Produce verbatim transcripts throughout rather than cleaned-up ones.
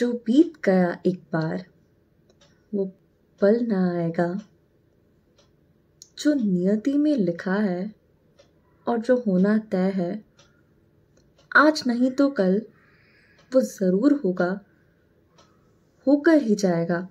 जो बीत गया एक बार वो पल ना आएगा। जो नियति में लिखा है और जो होना तय है, आज नहीं तो कल वो ज़रूर होगा, होकर ही जाएगा।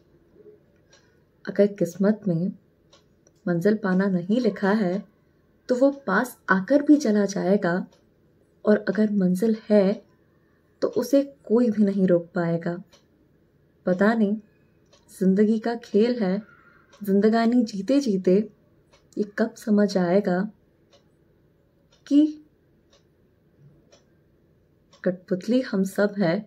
अगर किस्मत में मंजिल पाना नहीं लिखा है तो वो पास आकर भी चला जाएगा, और अगर मंजिल है तो उसे कोई भी नहीं रोक पाएगा। पता नहीं जिंदगी का खेल है, जिंदगानी जीते जीते ये कब समझ आएगा कि कठपुतली हम सब है।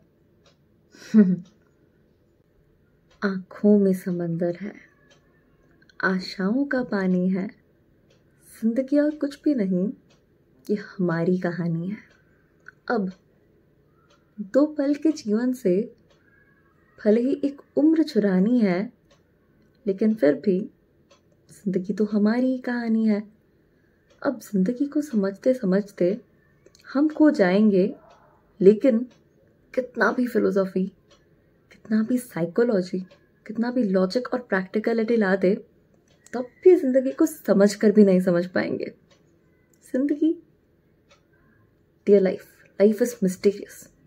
आंखों में समंदर है, आशाओं का पानी है, जिंदगी और कुछ भी नहीं, ये हमारी कहानी है। अब दो पल के जीवन से भले ही एक उम्र चुरानी है, लेकिन फिर भी जिंदगी तो हमारी ही कहानी है। अब जिंदगी को समझते समझते हम खो जाएंगे, लेकिन कितना भी फिलोसॉफी, कितना भी साइकोलॉजी, कितना भी लॉजिक और प्रैक्टिकलिटी ला दे, तब भी जिंदगी को समझ कर भी नहीं समझ पाएंगे। जिंदगी, dear life, life is mysterious.